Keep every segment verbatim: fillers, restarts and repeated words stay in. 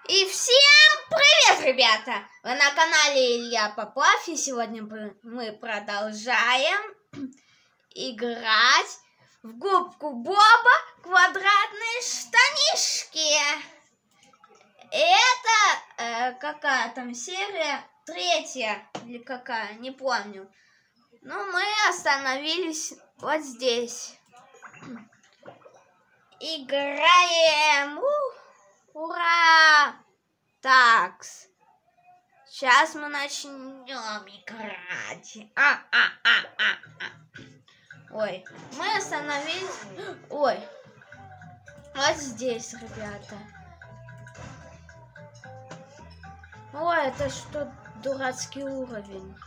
И всем привет, ребята! Вы на канале Илья Попов, и сегодня мы продолжаем играть в губку Боба квадратные штанишки. И это э, какая там серия? Третья или какая? Не помню. Ну, мы остановились вот здесь. Играем! Ух! Ура! Так, сейчас мы начнем играть. А, а, а, а, а. Ой, мы остановились. Ой, вот здесь, ребята. Ой, это что, дурацкий уровень?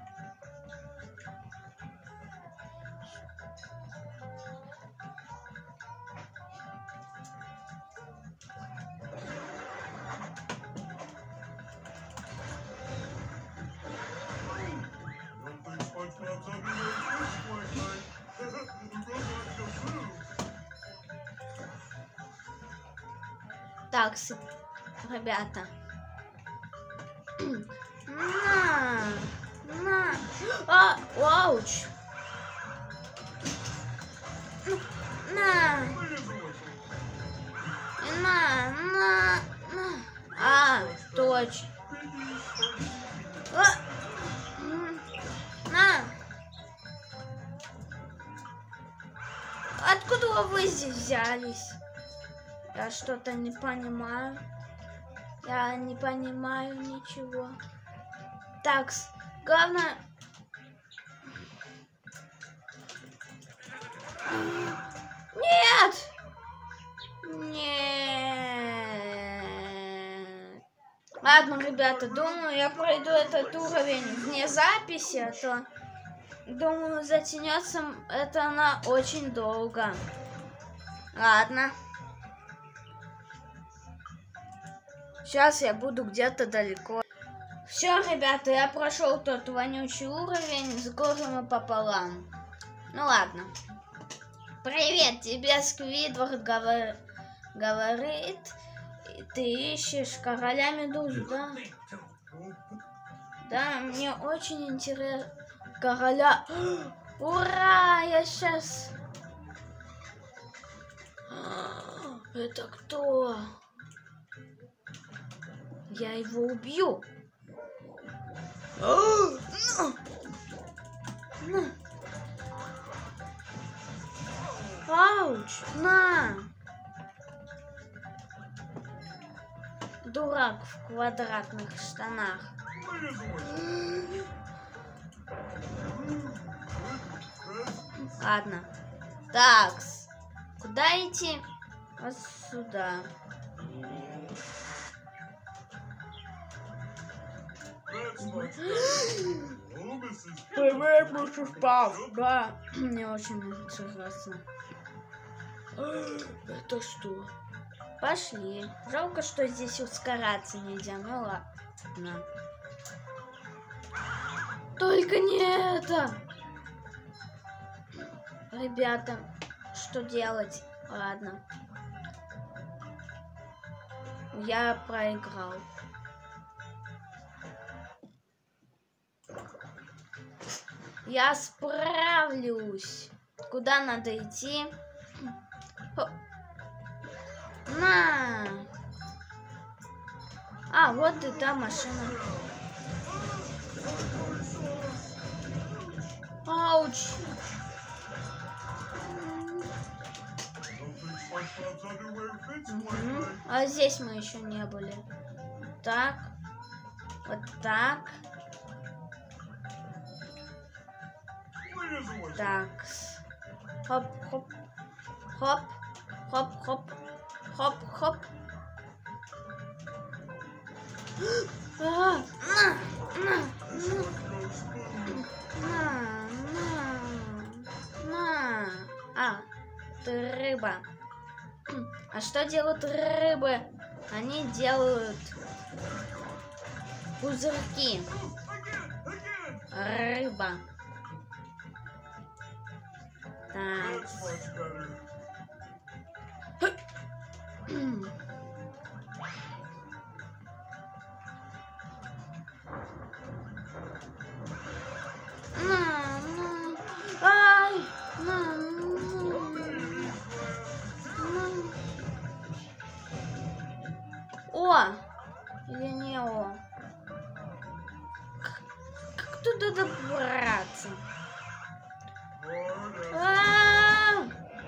Так, ребята. На, на. А, ауч. На. На, на, на. А, точно. А. На. Откуда вы здесь взялись? Я что-то не понимаю. Я не понимаю ничего. Так, главное... Нет! Нет! Ладно, ребята, думаю, я пройду этот уровень вне записи, а то, думаю, затянется это на очень долго. Ладно. Сейчас я буду где-то далеко. Все, ребята, я прошел тот вонючий уровень с горем пополам. Ну ладно. Привет, тебе Сквидвард говор... говорит, ты ищешь короля медуз, да? Да, мне очень интересно. Короля... Ура, я сейчас... Это кто? Я его убью. Ауч, на. Дурак в квадратных штанах. Ладно. Так, куда идти? Вот сюда. Привет, мой спав. Да, мне очень интересно. Это что? Пошли. Жалко, что здесь ускоряться нельзя. Ну ладно. Только не это. Ребята, что делать? Ладно. Я проиграл. Я справлюсь. Куда надо идти? На. А, вот и та машина. Ауч. Угу. А здесь мы еще не были. Так. Вот так. Так. Хоп, хоп, хоп, хоп, хоп, хоп, хоп. А, на, на, на, на, на. А, ты рыба. А что делают рыбы? Они делают пузырьки. Рыба. Так. О! Или не О? Как, как туда добраться? А-а-а!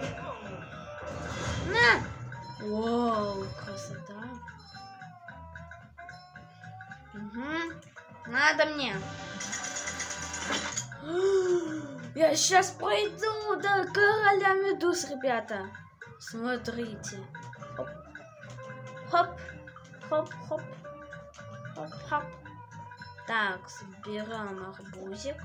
На! Вау, красота. Угу. Надо мне. Я сейчас пойду до короля медуз, ребята. Смотрите. Хоп. Хоп. Хоп, хоп. Хоп, хоп. Так, собираем арбузик.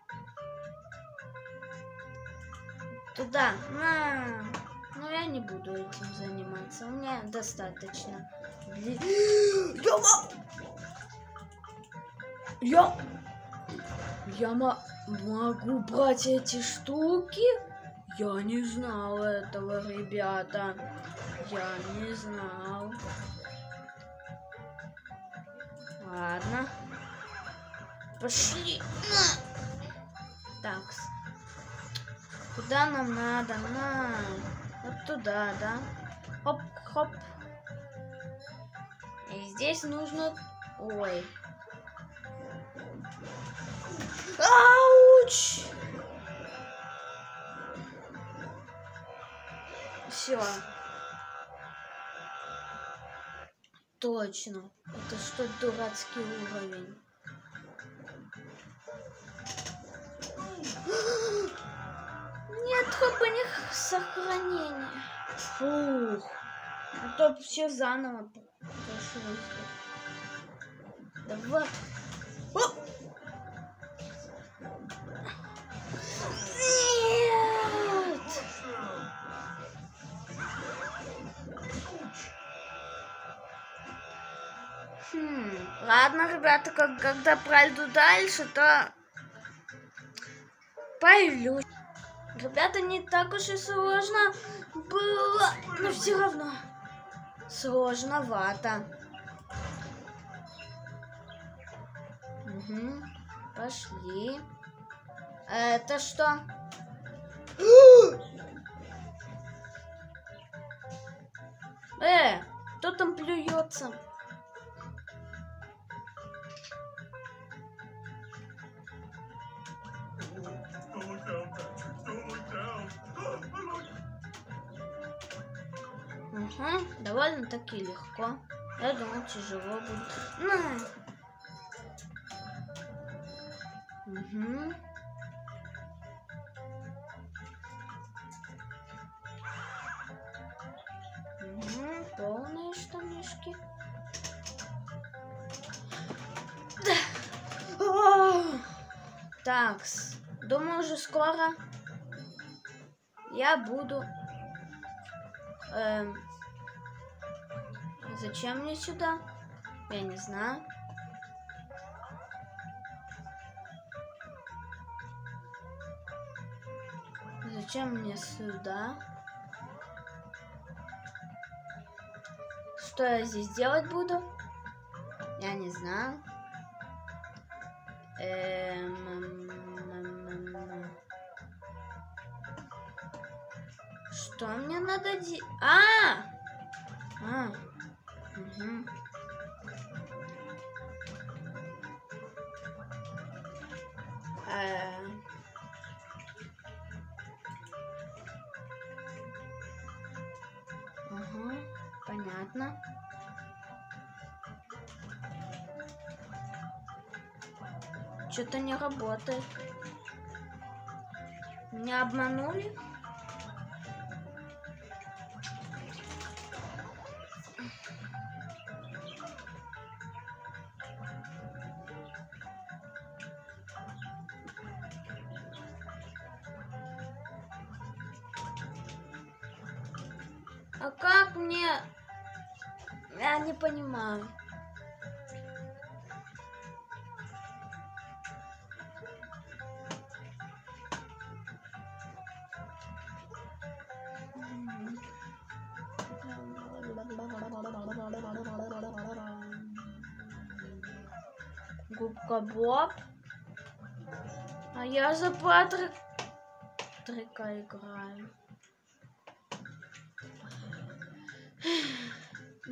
Туда. На. Но я не буду этим заниматься. У меня достаточно. Я... Я могу брать эти штуки? Я не знал этого, ребята. Я не знал. Ладно. Пошли. Так. Куда нам надо? На. Вот туда, да? Хоп, хоп. И здесь нужно... Ой. Ауч! Все. Точно. Это что, дурацкий уровень? Нет хоть них сохранения. Фух. А то все заново пришлось. Давай. Оп! Нет! Хм. Ладно, ребята, как, когда пройду дальше, то появлюсь. Ребята, не так уж и сложно было, но все равно сложновато. Угу. Пошли. Это что? Э, кто там плюется? Угу, довольно-таки легко. Я думал, тяжело будет. На. Угу. Угу, полные штанишки. Так, думаю, уже скоро я буду... Эм, зачем мне сюда? Я не знаю. Зачем мне сюда? Что я здесь делать буду? Я не знаю. Эм... Что мне надо делать? А! А! Угу. Э... Угу. Понятно. Что-то не работает. Меня обманули? А как мне... Я не понимаю. Губка Боб. А я за Патрик... Трика играю.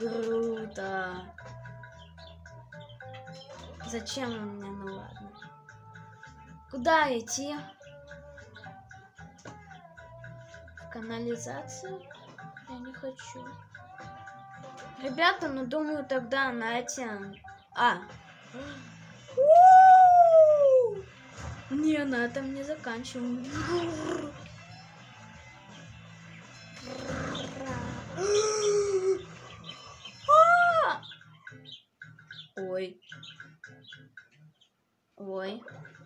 Круто. Зачем он мне? Ну ладно. Куда идти? В канализацию? Я не хочу. Ребята, ну думаю тогда на эти... А. Не, на этом не заканчиваем. Ой. Ой.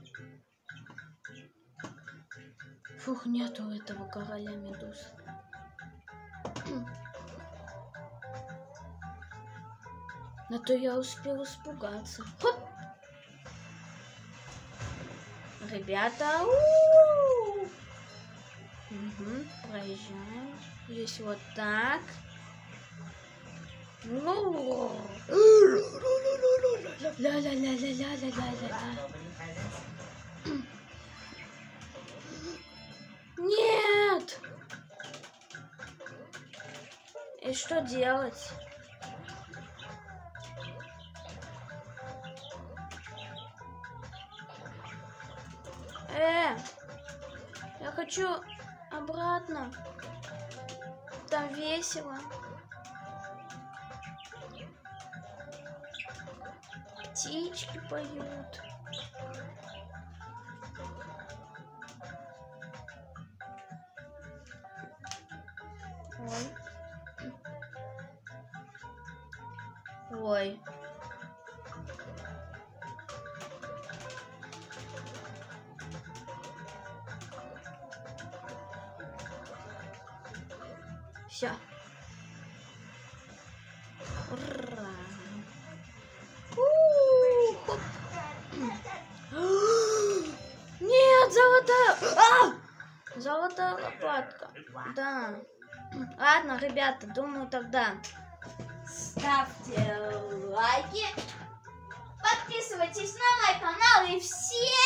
Фух, нету этого короля медуз. На то я успел испугаться. Хоп! Ребята, у-у-у! Угу, проезжаем. Здесь вот так. Нет! И что делать? Э, я хочу обратно. Там весело. Птички поют. Ой. Ой. Все. Ура. У-у-у, нет, золотая. А! Золотая лопатка. Да. Ладно, ребята, думаю тогда ставьте лайки, подписывайтесь на мой канал и всем